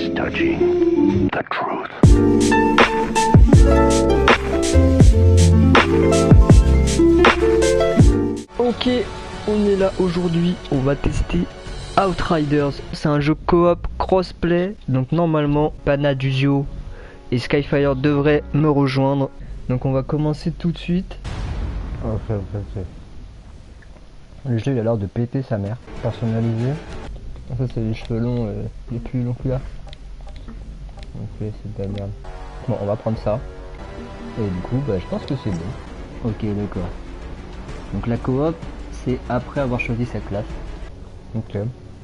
is touching the truth. Ok, on est là aujourd'hui, on va tester Outriders. C'est un jeu coop crossplay, donc normalement Panaduzio et Skyfire devraient me rejoindre. Donc on va commencer tout de suite. Ok. Le jeu il a l'air de péter sa mère. Personnalisé. Ça c'est les cheveux longs, les plus longs que là. Ok, c'est de la merde. Bon, on va prendre ça. Et du coup, bah, je pense que c'est bon. Ok, d'accord. Donc la coop, c'est après avoir choisi sa classe. Ok.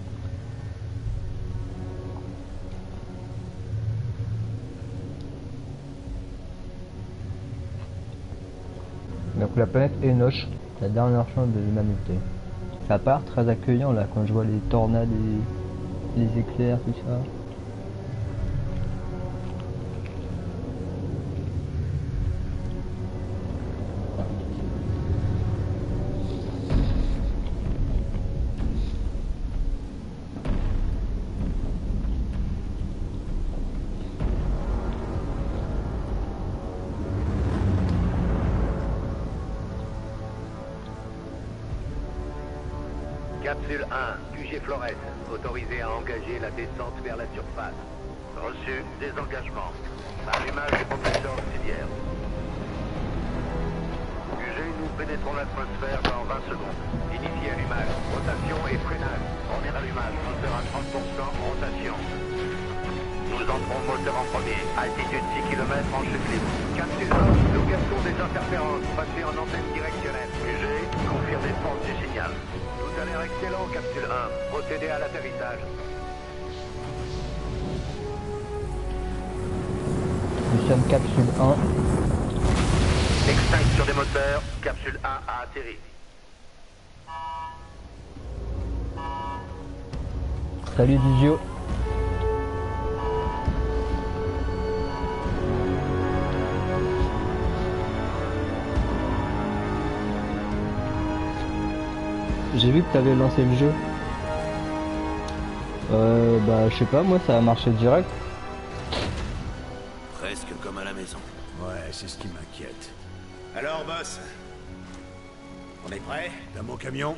Donc la planète Enoch, la dernière chance de l'humanité. Ça part très accueillant là quand je vois les tornades et les éclairs, tout ça. Capsule 1, QG Flores, autorisé à engager la descente vers la surface. Reçu, désengagement. Allumage des propulseurs auxiliaires. QG, nous pénétrons l'atmosphère dans 20 secondes. Initiez allumage, rotation et freinage. Premier allumage, moteur à 30%, rotation. Nous entrons moteur en premier. Altitude 6 km en chute libre. Capsule 1, nous captons des interférences. Passez en antenne directionnelle. QG, confirmez force du signal. Tout a l'air excellent, capsule 1. Procédez à l'atterrissage. Nous sommes capsule 1. Extinction des moteurs. Capsule 1 a atterri. Salut Dizio. J'ai vu que t'avais lancé le jeu. Bah je sais pas, moi ça a marché direct. Presque comme à la maison. Ouais, c'est ce qui m'inquiète. Alors, boss, on est prêt? T'as mon camion?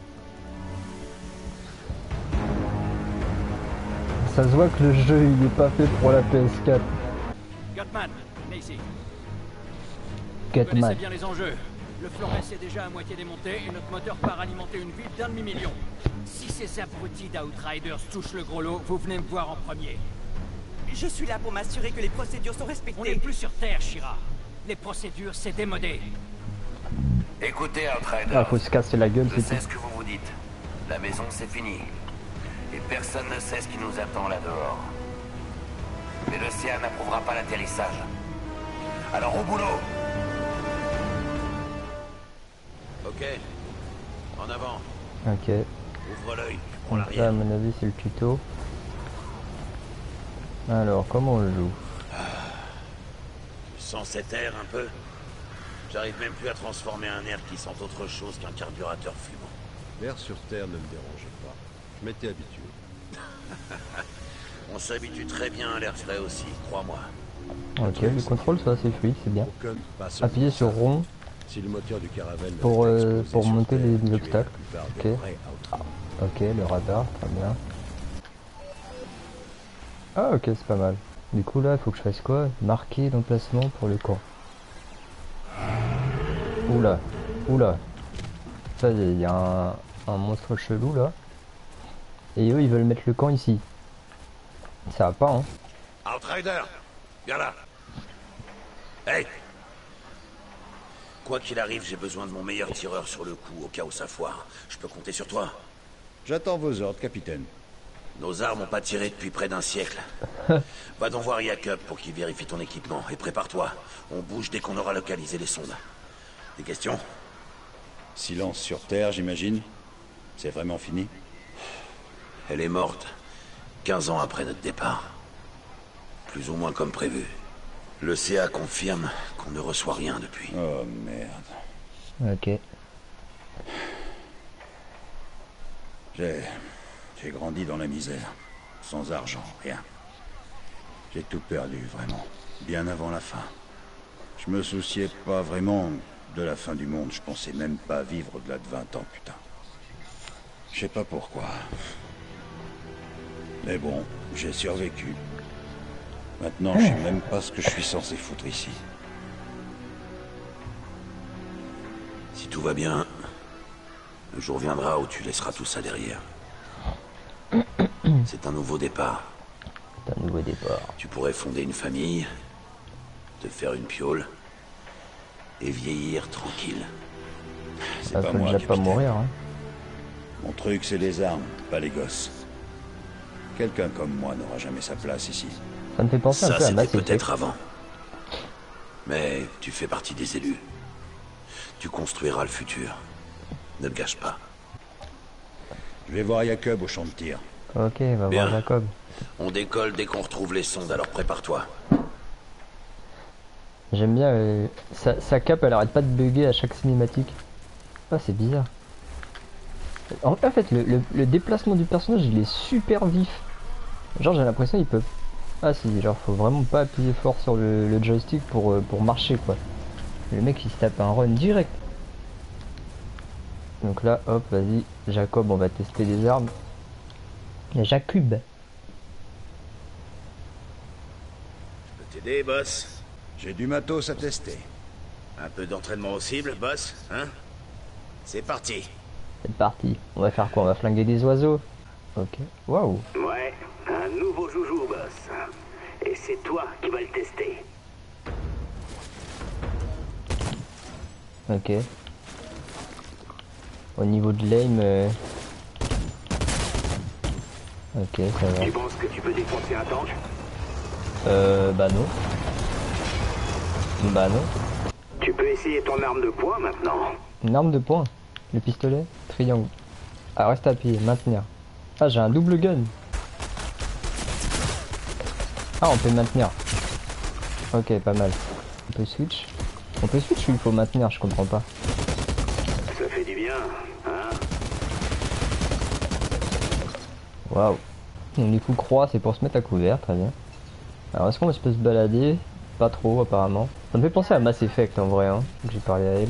Ça se voit que le jeu il est pas fait pour la PS4. Gutman, venez ici. Vous Catman. connaissez bien les enjeux. Le Flores est déjà à moitié démonté et notre moteur part alimenter une ville d'1 demi-million. Si ces abrutis d'Outriders touchent le gros lot, vous venez me voir en premier. Je suis là pour m'assurer que les procédures sont respectées. On n'est plus sur Terre, Shira. Les procédures, c'est démodé. Écoutez, Outrider. Ah, faut se casser la gueule, Je c'est sais tout. ce que vous vous dites. La maison, c'est fini. Et personne ne sait ce qui nous attend là-dehors. Mais l'océan n'approuvera pas l'atterrissage. Alors au boulot! Ok. En avant. Ok. Ouvre l'œil, tu prends Donc là, à l'arrière. mon avis, c'est le tuto. Alors, comment on le joue? Tu sens cet air un peu? J'arrive même plus à transformer un air qui sent autre chose qu'un carburateur fumant. L'air sur Terre ne me dérangeait pas. Je m'étais habitué. On s'habitue très bien à l'air frais aussi, crois-moi. Ok, le contrôle, c'est assez fluide, c'est bien. Aucun passe au Appuyez sur ça. rond Si le moteur du caravane pour, avait explosé pour sur monter Terre, les tu es la obstacles. plupart Ok. des vrais Outriders. Ok, le radar, très bien. Ah ok, c'est pas mal. Du coup là, il faut que je fasse quoi? Marquer l'emplacement pour le camp. Oula, oula. Ça y est, il y a un monstre chelou là. Et eux, ils veulent mettre le camp ici. Ça va pas, hein. Outrider, viens là. Hey! Quoi qu'il arrive, j'ai besoin de mon meilleur tireur sur le coup au cas où ça foire. Je peux compter sur toi. J'attends vos ordres, capitaine. Nos armes n'ont pas tiré depuis près d'un siècle. Va donc voir Jacob pour qu'il vérifie ton équipement. Et prépare-toi. On bouge dès qu'on aura localisé les sondes. Des questions? Silence sur Terre, j'imagine. C'est vraiment fini? Elle est morte. 15 ans après notre départ. Plus ou moins comme prévu. Le CA confirme qu'on ne reçoit rien depuis. Oh merde. Ok. J'ai grandi dans la misère. Sans argent, rien. J'ai tout perdu, vraiment. Bien avant la fin. Je me souciais pas vraiment de la fin du monde. Je pensais même pas vivre au-delà de 20 ans, putain. Je sais pas pourquoi. Mais bon, j'ai survécu. Maintenant, je sais même pas ce que je suis censé foutre ici. Si tout va bien, le jour viendra où tu laisseras tout ça derrière. C'est un nouveau départ. C'est un nouveau départ. Tu pourrais fonder une famille, te faire une piole et vieillir tranquille. C'est Ça pas peut moi, déjà pas capitaine. mourir, hein. Mon truc, c'est les armes, pas les gosses. Quelqu'un comme moi n'aura jamais sa place ici. Ça me fait penser un Ça, peu à c'était Mass Effect. peut-être avant. Mais tu fais partie des élus. Tu construiras le futur. Ne le gâche pas. Je vais voir Jacob au champ de tir. Ok, va Bien. voir Jacob. On décolle dès qu'on retrouve les sondes, alors prépare-toi. J'aime bien, sa cape elle arrête pas de bugger à chaque cinématique. Ah, c'est bizarre. En fait, le déplacement du personnage il est super vif. Genre, j'ai l'impression il peut. Ah, si, genre, faut vraiment pas appuyer fort sur le joystick pour marcher quoi. Le mec il se tape un run direct. Donc là, hop, vas-y, Jacob, on va tester des armes. Il y a Jacob. Je peux t'aider, boss? J'ai du matos à tester. Un peu d'entraînement au cible, boss, hein? C'est parti. C'est parti. On va faire quoi? On va flinguer des oiseaux. Ok. Waouh. Ouais, un nouveau joujou, boss. Et c'est toi qui vas le tester. Ok. Au niveau de l'aim, ok, ça va. Tu penses que tu peux défoncer un tank? Bah non. Bah non. Tu peux essayer ton arme de poing maintenant. Une arme de poing. Le pistolet. Triangle. Ah, reste appuyé. Maintenir. Ah, j'ai un double gun. Ah, on peut maintenir. Ok, pas mal. On peut switch. On peut switch ou il faut maintenir? Je comprends pas. Ça fait du bien, hein? Waouh. Donc, du coup, croix, c'est pour se mettre à couvert. Très bien. Alors, est-ce qu'on peut se balader? Pas trop, apparemment. Ça me fait penser à Mass Effect en vrai, hein. J'ai parlé à elle.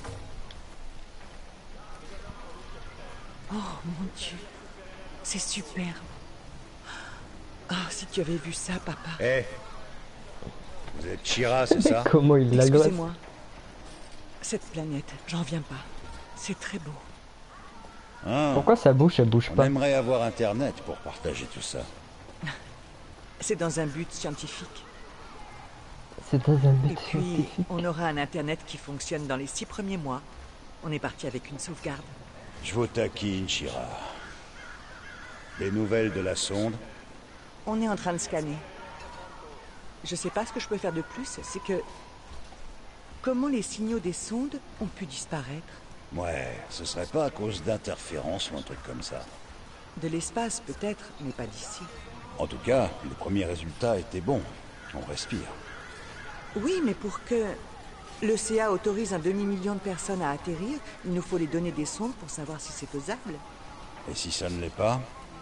Oh mon Dieu, c'est superbe. Ah, si tu avais vu ça, papa. Eh, vous êtes Shira, c'est ça? Comment il l'agresse? Excusez-moi. Cette planète, j'en viens pas. C'est très beau. Hein, Pourquoi sa bouche, elle bouge on pas? aimerait avoir Internet pour partager tout ça. C'est dans un but scientifique. C'est dans un Et but puis, scientifique. on aura un Internet qui fonctionne dans les 6 premiers mois. On est parti avec une sauvegarde. Je vous taquine, Shira. Des nouvelles de la sonde? On est en train de scanner. Je sais pas ce que je peux faire de plus, c'est que... Comment les signaux des sondes ont pu disparaître? Ouais, ce serait pas à cause d'interférences ou un truc comme ça. De l'espace peut-être, mais pas d'ici. En tout cas, les premiers résultats étaient bons. On respire. Oui, mais pour que le CA autorise un demi-million de personnes à atterrir, il nous faut les données des sondes pour savoir si c'est faisable. Et si ça ne l'est pas?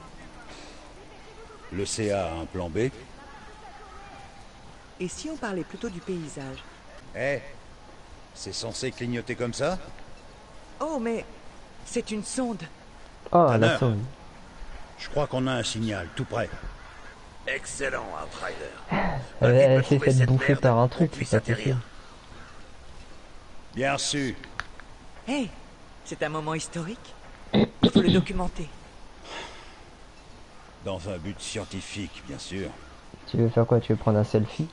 Le CA a un plan B? Et si on parlait plutôt du paysage? Eh, c'est censé clignoter comme ça? Oh, mais c'est une sonde. Oh, Tanner. la sonde. Je crois qu'on a un signal tout près. Excellent, Outrider. Elle s'est fait bouffer par un truc, c'est pas possible. Bien reçu. Hey, c'est un moment historique. Il faut le documenter. Dans un but scientifique, bien sûr. Tu veux faire quoi? Tu veux prendre un selfie?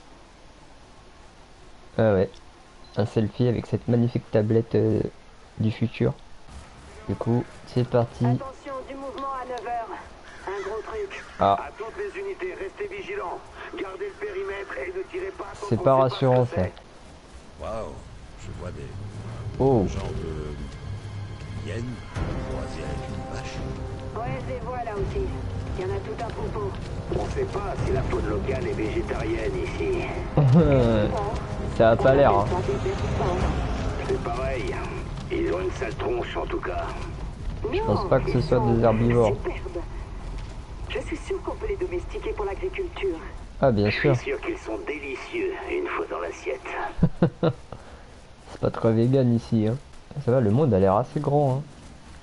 Ah ouais. Un selfie avec cette magnifique tablette du futur. Du coup, c'est parti. Attention du mouvement à 9h. Un gros truc. Ah, À toutes les unités, restez vigilants. Gardez le périmètre et ne tirez pas tant c'est qu'on pas sait rassurant ce que ça. c'est. Waouh, je vois des Oh, genre de hyènes croisées avec une vache. Ouais, je les vois là aussi. Il y en a tout un troupeau. On sait pas si la faune locale est végétarienne ici. ça a pas l'air. Hein. C'est pareil. Ils ont une sale tronche en tout cas. Je pense pas que ce soit des herbivores. Superbe. Je suis sûr qu'on peut les domestiquer pour l'agriculture. Ah bien Je sûr. suis sûr qu'ils sont délicieux une fois dans l'assiette. C'est pas très vegan ici, hein. Ça va, le monde a l'air assez grand, hein.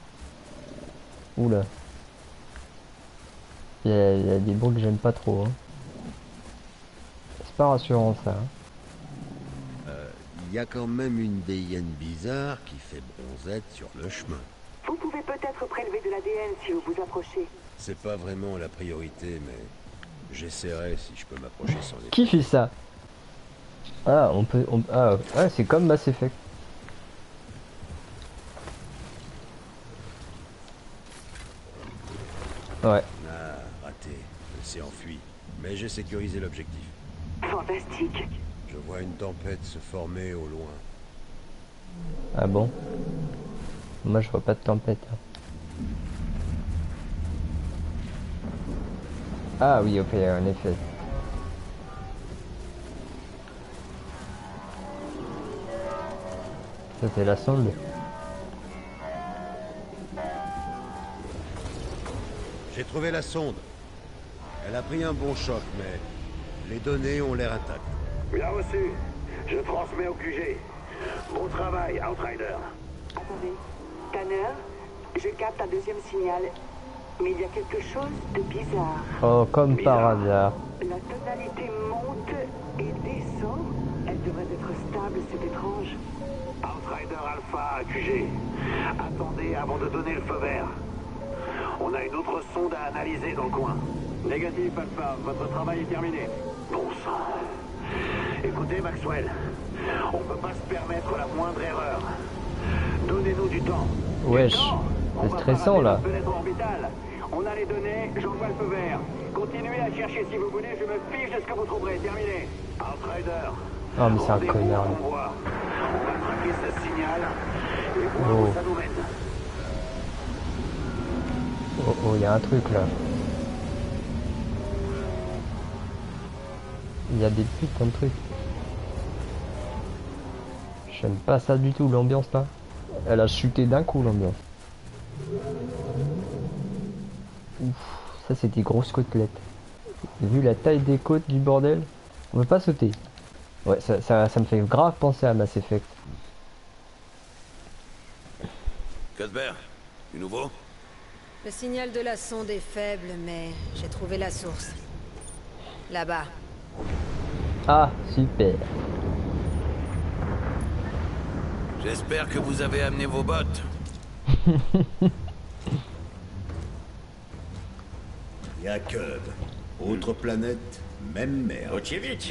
Oula. Il y a des bruits que j'aime pas trop, hein. C'est pas rassurant ça, hein. Il y a quand même une des hyènes bizarres qui fait bronzette sur le chemin. Vous pouvez peut-être prélever de l'ADN si vous vous approchez. C'est pas vraiment la priorité, mais j'essaierai si je peux m'approcher sans les... Qui fait ça? Ah, ah, ouais, c'est comme Mass Effect. Ouais. Ah, raté. Elle s'est enfuie. Mais j'ai sécurisé l'objectif. Fantastique. Je vois une tempête se former au loin. Ah bon? Moi je vois pas de tempête, hein. Ah oui, ok, en effet. Ça c'est la sonde. J'ai trouvé la sonde. Elle a pris un bon choc, mais les données ont l'air intactes. Bien reçu. Je transmets au QG. Bon travail, Outrider. Attendez. Tanner, je capte un deuxième signal. Mais il y a quelque chose de bizarre. Oh, comme par hasard. La tonalité monte et descend. Elle devrait être stable, c'est étrange. Outrider Alpha à QG. Attendez avant de donner le feu vert. On a une autre sonde à analyser dans le coin. Négatif, Alpha. Votre travail est terminé. Bon sang. Écoutez, Maxwell. On peut pas se permettre la moindre erreur. Donnez-nous du temps. Wesh, c'est stressant là. On a les données, j'envoie le feu vert. Continuez à chercher si vous voulez, je me fiche de ce que vous trouverez. Terminé. Outrider. Oh mais c'est un Rendez-vous connard. au convoi. On va traquer ce signal et voir Oh. où ça nous mène. Oh oh, il y a un truc là. Il y a des putains de trucs. J'aime pas ça du tout, l'ambiance là. Elle a chuté d'un coup l'ambiance. Ouf, ça c'est des grosses côtelettes. Vu la taille des côtes du bordel, on peut pas sauter. Ouais, ça me fait grave penser à Mass Effect. Cuthbert, du nouveau? Le signal de la sonde est faible, mais j'ai trouvé la source. Là-bas. Ah, super. J'espère que vous avez amené vos bottes. Il y a Cub. Autre planète, même mer. Ocevice.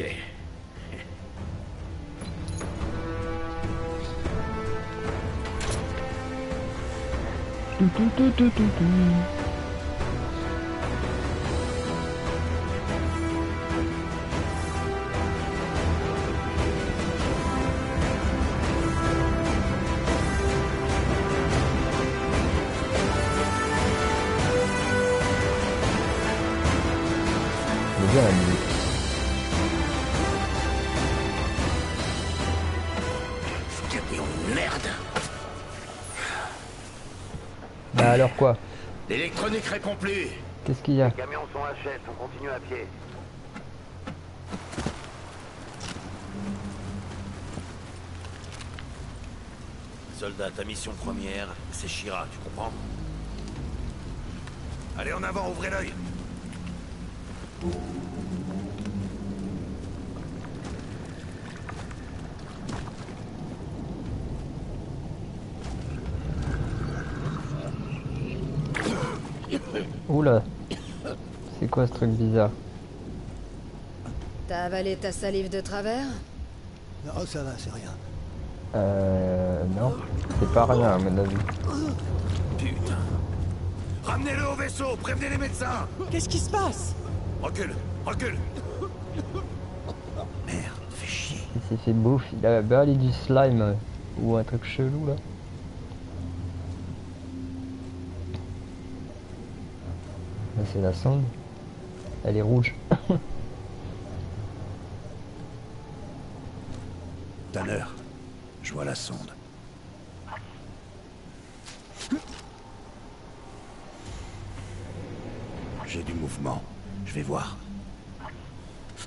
C'est bien la musique. Merde. Bah alors quoi? L'électronique répond plus. Qu'est-ce qu'il y a? Les camions sont HS, on continue à pied. Soldat, ta mission première, c'est Shira, tu comprends? Allez en avant, ouvrez l'œil. Oula. C'est quoi ce truc bizarre? T'as avalé ta salive de travers? Non, ça va, c'est rien. Non. C'est pas rien à mon avis. Putain. Ramenez-le au vaisseau, prévenez les médecins. Qu'est-ce qui se passe? Recule, recule. Merde, fais chier. Il s'est fait bouffe. Il a balé du slime ou un truc chelou là. Là, c'est la sonde. Elle est rouge. Tanner, je vois la sonde. J'ai du mouvement. Je vais voir.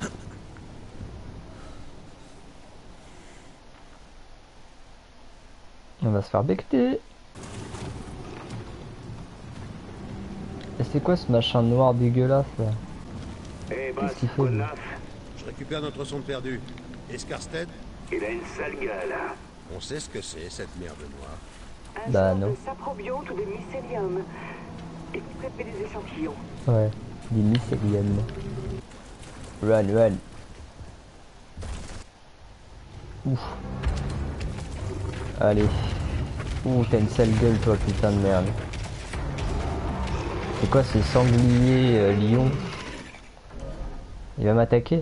On va se faire becter. Et c'est quoi ce machin noir dégueulasse là? Eh Qu'est-ce qu'il fait lui? Je récupère notre sonde perdue. Et Scarsted? Il a une sale gueule. On sait ce que c'est, cette merde noire. Un Bah genre non. de saprobionte ou de mycélium. Équipez des échantillons. Ouais, des mycéliums. Run. Ouf. Allez. Ouh, t'as une sale gueule toi, putain de merde. C'est quoi ces sangliers lions? Il va m'attaquer?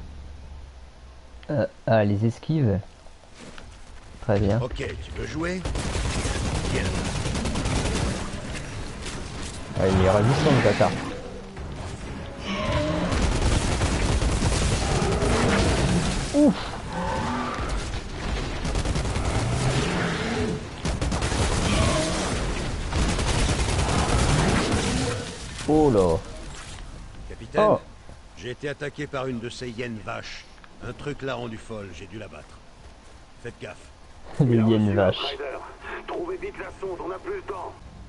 Ah, les esquives. Très bien. Ok, tu veux jouer? Viens. Ah, il est résistant le bâtard. Ouf. Oh là. Capitaine, Oh. j'ai été attaqué par une de ces hyènes vaches. Un truc l'a rendu folle, j'ai dû la battre. Faites gaffe. Les hyènes vaches. Outrider. Trouvez vite la sonde, on n'a plus le temps.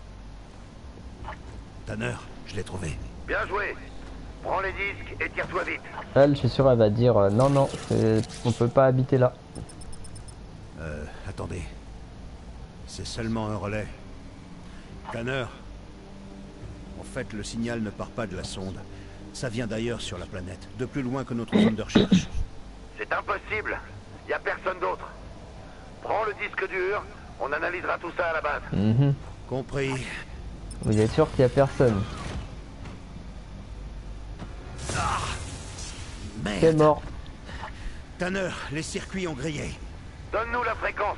Tanner, je l'ai trouvé. Bien joué. Prends les disques et tire-toi vite. Elle, je suis sûr, elle va dire non, on peut pas habiter là. Attendez. C'est seulement un relais. Tanner. En fait, le signal ne part pas de la sonde. Ça vient d'ailleurs sur la planète, de plus loin que notre zone de recherche. C'est impossible. Y a personne d'autre. Prends le disque dur, on analysera tout ça à la base. Compris. Vous êtes sûr qu'il y a personne? Merde. C'est mort. Tanner, les circuits ont grillé. Donne-nous la fréquence.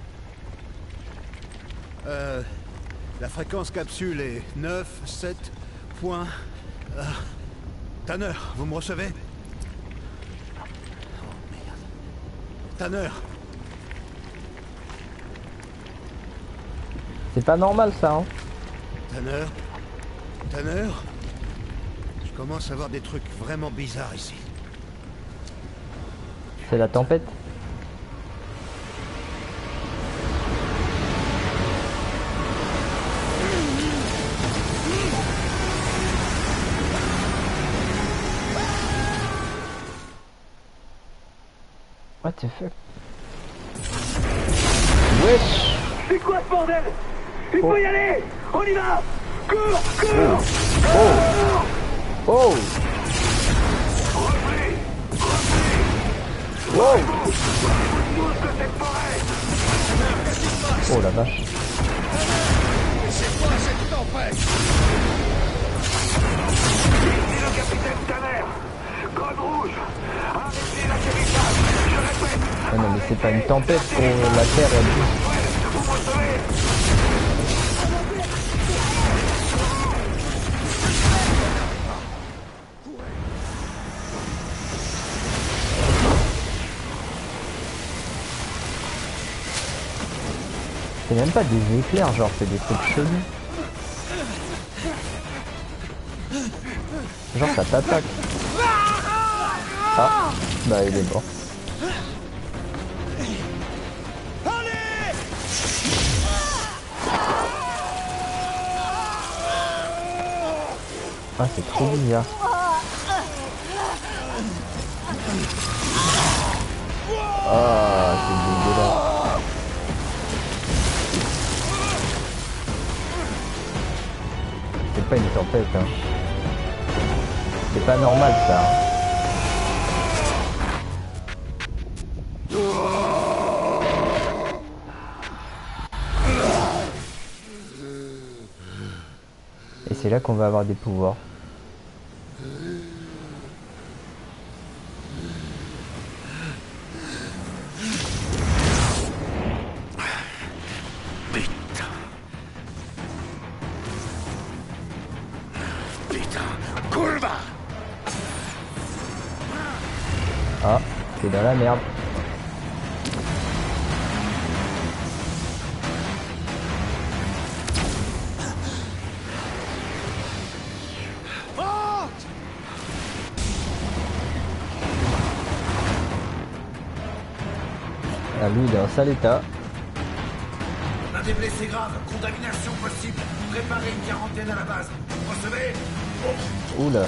La fréquence capsule est 9, 7, point... Tanner, vous me recevez? Oh merde. Tanner. C'est pas normal ça, hein? Tanner. Je commence à voir des trucs vraiment bizarres ici. C'est la tempête. What the fuck? Wesh! C'est quoi ce bordel? Il faut y aller. On y va. Cours. Oh! Wow! Oh la vache! C'est quoi cette tempête? Ici le capitaine Tanner. Code rouge. Arrêtez l'atterrissage. Je répète. Ah non mais c'est pas une tempête pour la terre. Vous me recevez? C'est même pas des éclairs, genre c'est des trucs chelous. Genre ça t'attaque. Ah, bah il est mort. Ah c'est trop bizarre. Ah c'est dégueulasse. C'est pas une tempête hein. C'est pas normal ça. Et c'est là qu'on va avoir des pouvoirs. Ah, c'est dans la merde. Ah lui il est en sale état. Un des blessés graves, contamination possible. Préparez une quarantaine à la base. Vous recevez? Oula.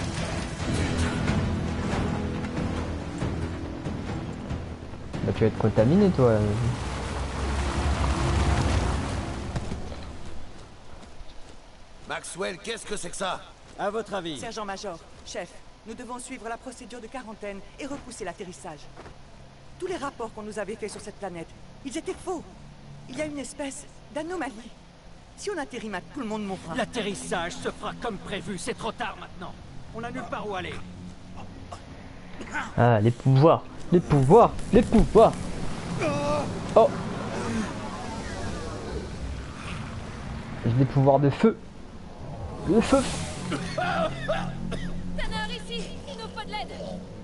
Bah tu vas être contaminé toi. Maxwell, qu'est-ce que c'est que ça? À votre avis? Sergent-major, chef, nous devons suivre la procédure de quarantaine et repousser l'atterrissage. Tous les rapports qu'on nous avait faits sur cette planète, ils étaient faux. Il y a une espèce d'anomalie. Si on atterrit maintenant, tout le monde mourra. L'atterrissage se fera comme prévu, c'est trop tard maintenant. On n'a nulle part où aller. Ah, les pouvoirs, les pouvoirs, les pouvoirs. Oh. J'ai des pouvoirs de feu. Le feu. Tanner, ici, il nous faut de l'aide.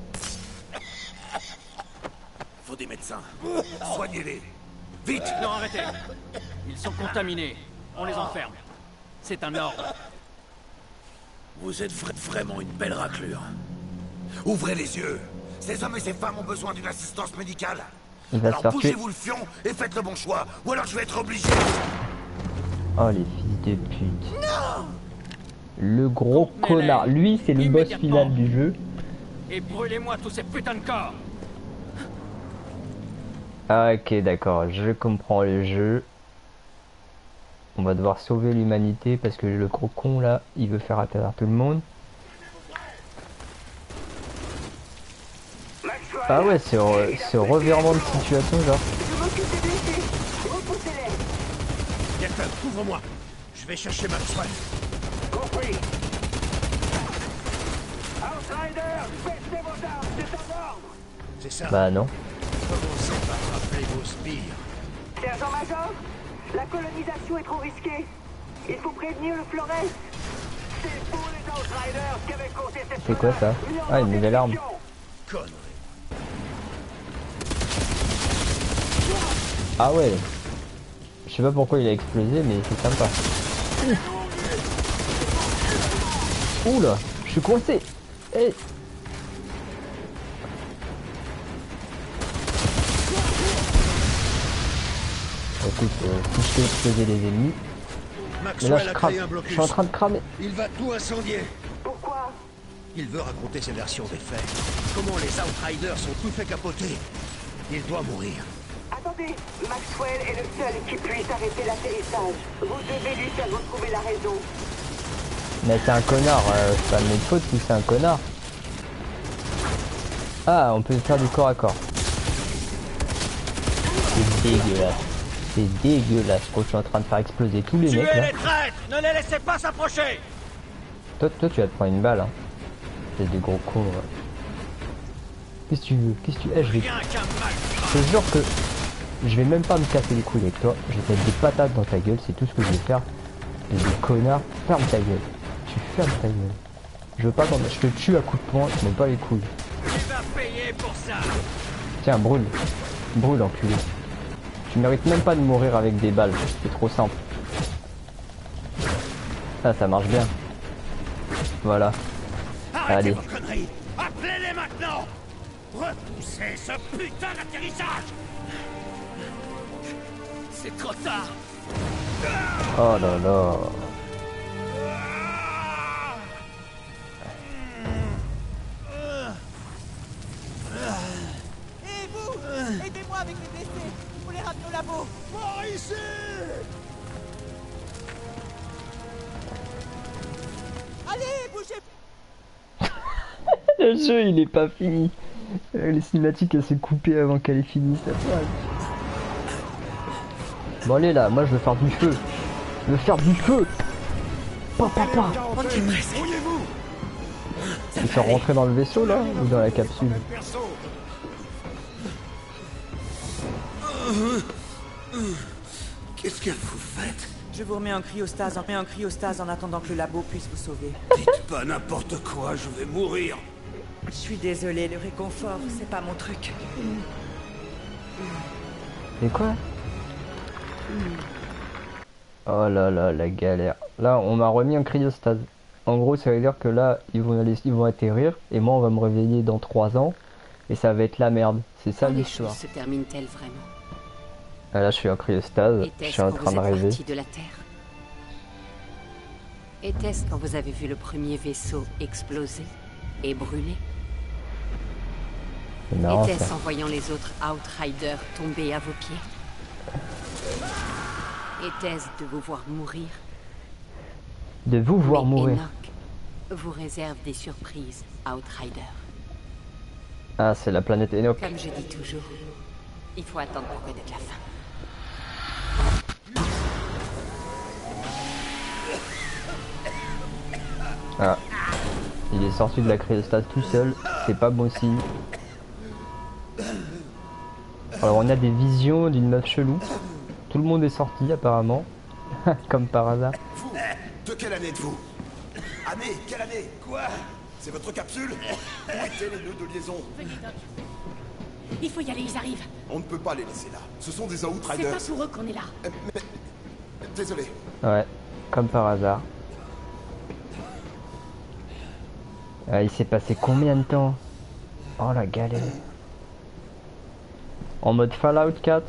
Faut des médecins. Soignez-les. Vite. Non, arrêtez. Ils sont contaminés. On les enferme. C'est un ordre. Vous êtes vraiment une belle raclure. Ouvrez les yeux. Ces hommes et ces femmes ont besoin d'une assistance médicale. Il va se Alors faire tuer. bougez-vous le fion et faites le bon choix. Ou alors je vais être obligé. Oh les fils de pute. Non. Le gros connard. Lui c'est le boss final du jeu. Et brûlez-moi tous ces putains de corps. Ah, ok d'accord, je comprends le jeu. On va devoir sauver l'humanité parce que le gros con là, il veut faire atterrir tout le monde. Ah ouais, c'est revirement de situation genre. Captain, couvre-moi. Je vais chercher Maxwell. Compris. Outrider, baissez vos armes, c'est un ordre. C'est ça. Bah non. Commencez par rappeler vos spires. Sergent-major, la colonisation est trop risquée. Il faut prévenir le Flores. C'est pour les Outriders qu'avait compté cette C'est quoi ça? Ah, une nouvelle arme. Connerie. Ah ouais. Je sais pas pourquoi il a explosé mais c'est sympa. Oula, je suis coincé. Hey. Écoute, si je fais exploser les ennemis. Mais là je crame, je suis en train de cramer. Il va tout incendier. Pourquoi? Il veut raconter ses versions des faits. Comment les Outriders sont tout fait capoter. Il doit mourir. Attendez, Maxwell est le seul qui puisse arrêter l'atterrissage. Vous devez lui faire retrouver la raison. Mais c'est un connard, c'est pas de notre faute si c'est un connard. Ah, on peut faire du corps à corps. C'est dégueulasse. C'est dégueulasse. Je suis en train de faire exploser tous les mecs là. Tuez les traîtres! Ne les laissez pas s'approcher! Toi tu vas te prendre une balle. Hein. C'est des gros cons. Ouais. Qu'est-ce que tu veux? Qu'est-ce que tu... je vais... Je te jure que je vais même pas me casser les couilles avec toi. Je vais te mettre des patates dans ta gueule. C'est tout ce que je vais faire. Et des connards, ferme ta gueule. Tu fermes ta gueule. Je veux pas qu'on... Je te tue à coups de poing. Je mets pas les couilles. Tu vas payer pour ça! Tiens, brûle. Brûle, enculé. Tu mérites même pas de mourir avec des balles. C'est trop simple. Ah, ça marche bien. Voilà. Arrêtez Allez. vos conneries. Appelez-les maintenant. Repoussez ce putain d'atterrissage. C'est trop tard! Oh là là. Et vous, aidez-moi avec les blessés. Il faut les ramener au labo. Mort ici. Allez, bougez. Le jeu il est pas fini. Les cinématiques elles s'est coupée avant qu'elle ait fini cette phrase. Bon allez là, moi je veux faire du feu. Je veux faire du feu. Papa. On est presque. Il fait rentrer dans le vaisseau là ou dans la capsule? Qu'est-ce que vous faites? Je vous remets en cryostase, en attendant que le labo puisse vous sauver. Dites pas n'importe quoi, je vais mourir. Je suis désolée, le réconfort, c'est pas mon truc. Et quoi? Oh là là, la galère. Là, on m'a remis en cryostase. En gros, ça veut dire que là, ils vont atterrir. Et moi, on va me réveiller dans 3 ans. Et ça va être la merde. C'est ça Quand les l'histoire. choses se terminent-elles vraiment? Ah, là je suis en cryostase, je suis en train de rêver. De la Terre. Était-ce quand vous avez vu le premier vaisseau exploser et brûler? C'est marrant, Était-ce ça. en voyant les autres Outriders tomber à vos pieds? Était-ce de vous voir mourir? De vous voir Mais mourir. Enoch vous réserve des surprises, Outrider. Ah, c'est la planète Enoch. Comme je dis toujours, il faut attendre pour connaître la fin. Ah. Il est sorti de la cryostase tout seul, c'est pas bon signe. Alors on a des visions d'une meuf chelou. Tout le monde est sorti apparemment. Comme par hasard. Vous, de quelle année êtes-vous? Année? Quelle année? Quoi? C'est votre capsule? Où étaient les nœuds de liaison? Il faut y aller, ils arrivent. On ne peut pas les laisser là. Ce sont des C'est Outriders. pas pour eux qu'on est là. Mais... Désolé. Ouais, comme par hasard. Ah, il s'est passé combien de temps? Oh la galère. En mode Fallout 4.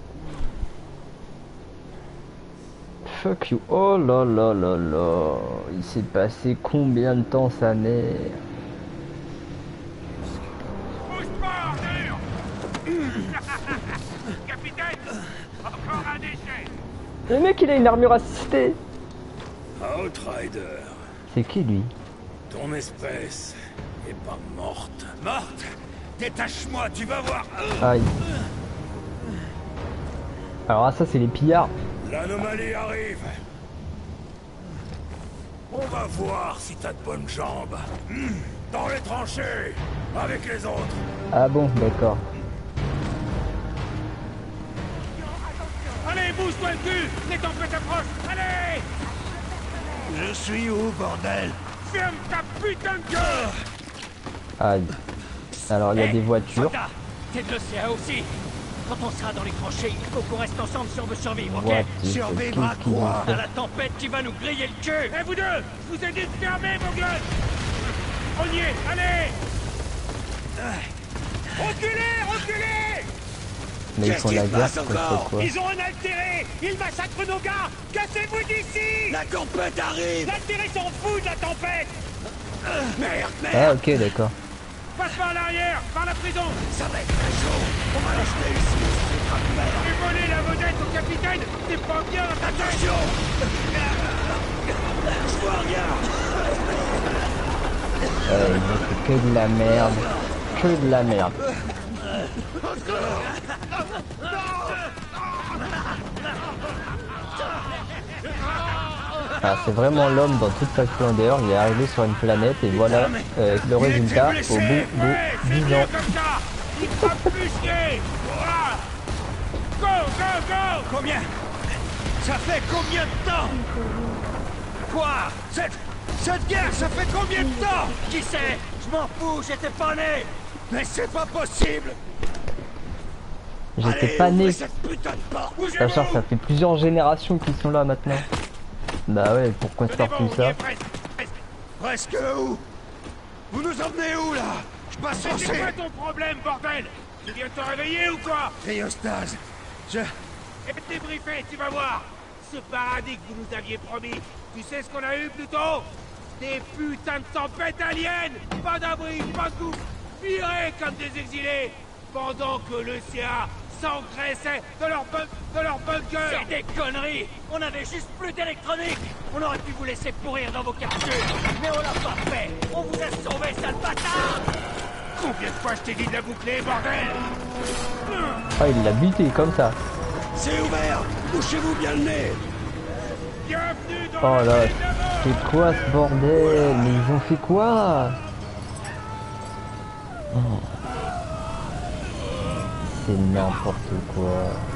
Fuck you. Oh là là là là. Il s'est passé combien de temps sa mère? Capitaine, encore un déchet. Le mec il a une armure assistée. Outrider, C'est qui lui? ton espèce est pas morte. Morte? Détache-moi, tu vas voir. Aïe. Alors ah, ça c'est les pillards. L'anomalie arrive. On va voir si t'as de bonnes jambes. Dans les tranchées, avec les autres. Ah bon, d'accord. Allez, bouge-toi le cul. Les tempêtes approchent. Allez. Je suis où, bordel? Ferme ta putain de gueule. Aïe. Alors il y a des voitures. Sota, t'es de l'océan aussi. Quand on sera dans les tranchées, il faut qu'on reste ensemble si on veut survivre, ok? What the Survivre à fuck qu'ils ont quoi? fait? À la tempête qui va nous griller le cul. Et vous deux, je vous ai dit de fermer vos gueules. On y est, allez. Reculez, reculez. Mais ils font la guerre contre quoi? Ils ont un altéré. Ils massacrent nos gars. Cassez-vous d'ici. La tempête arrive. L'altéré s'en fout de la tempête. Merde, merde. Ah ok, d'accord. Passe par l'arrière, par la prison. Ça va être très chaud. On va l'acheter ici. Et voler la vedette au capitaine, c'est pas bien. Attention. Je vois rien. C'est que de la merde. Que de la merde. Ah, c'est vraiment l'homme dans toute sa splendeur. Il est arrivé sur une planète et voilà le résultat au bout de 10 ans. Il va plus chier. Voilà. Go, go, go. Combien? Ça fait combien de temps? Quoi? Cette guerre, ça fait combien de temps? Qui sait? Je m'en fous, j'étais pas né. Mais c'est pas possible. J'étais Allez, pas né. ouvrez cette putain de porte. Sachant que ça fait plusieurs générations qu'ils sont là maintenant. Bah ouais, pourquoi faire tout ça? Presque où? Vous nous emmenez où là? Je passe C'est censé. quoi ton problème, bordel? Tu viens de te réveiller ou quoi? Cryostase. Et débriefer, tu vas voir. Ce paradis que vous nous aviez promis, tu sais ce qu'on a eu plus tôt? Des putains de tempêtes aliens. Pas d'abri, pas de bouffe. Virés comme des exilés. Pendant que l'océan s'engraissait de leur bunker. C'est des conneries. On avait juste plus d'électronique. On aurait pu vous laisser pourrir dans vos capsules. Mais on l'a pas fait. On vous a sauvé, sale bâtard. Combien de fois je t'ai dit de la boucler, bordel? Ah, il l'a buté comme ça. C'est ouvert. Bouchez-vous bien le nez. Bienvenue dans Oh la là, ville d'avant. c'est quoi ce bordel? Mais ils ont fait quoi? Oh. C'est n'importe quoi.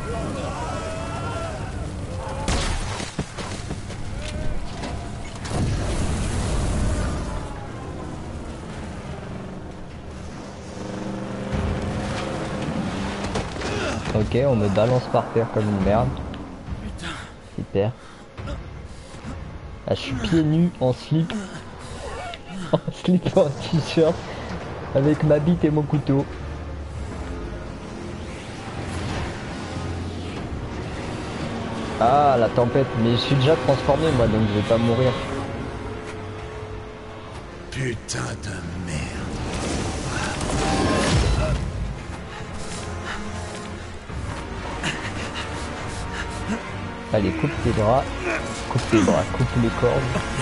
Ok, on me balance par terre comme une merde. Super. Ah, je suis pieds nus en slip. En slip et en t-shirt. Avec ma bite et mon couteau. Ah, la tempête. Mais je suis déjà transformé, moi, donc je vais pas mourir. Putain de merde. Allez, coupe tes bras. Coupe tes bras, coupe les cordes.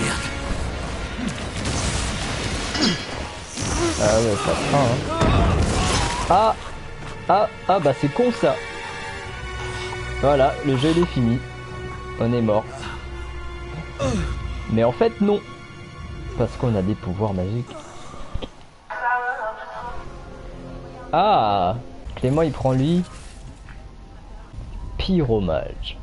Ah ouais, ça craint, hein. Ah, bah c'est con ça. Voilà, le jeu il est fini. On est mort. Mais en fait non. Parce qu'on a des pouvoirs magiques. Ah, Clément il prend lui. Pyromage.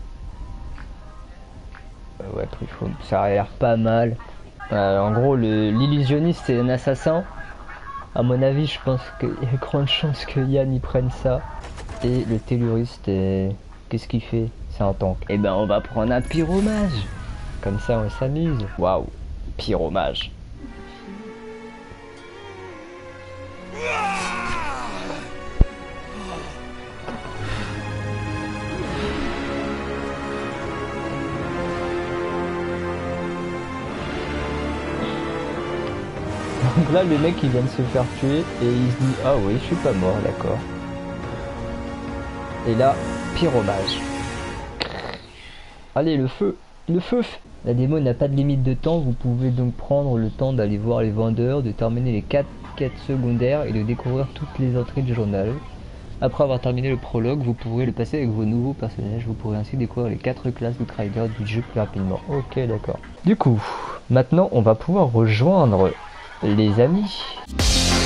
Ouais, ça a l'air pas mal. En gros, l'illusionniste c'est un assassin. À mon avis, je pense qu'il y a grande chance que Yann y prenne ça. Et le telluriste, qu'est-ce qu'il fait? C'est un tank. Eh ben, on va prendre un pyromage. Comme ça, on s'amuse. Waouh, pyromage. Donc là, le mec il vient de se faire tuer et il se dit ah oui, je suis pas mort, d'accord. Et là, pyromage. Allez, le feu, le feu. La démo n'a pas de limite de temps, vous pouvez donc prendre le temps d'aller voir les vendeurs, de terminer les 4 quêtes secondaires et de découvrir toutes les entrées du journal. Après avoir terminé le prologue, vous pourrez le passer avec vos nouveaux personnages, vous pourrez ainsi découvrir les 4 classes d'Outriders du jeu plus rapidement. Ok, d'accord. Du coup, maintenant on va pouvoir rejoindre les amis.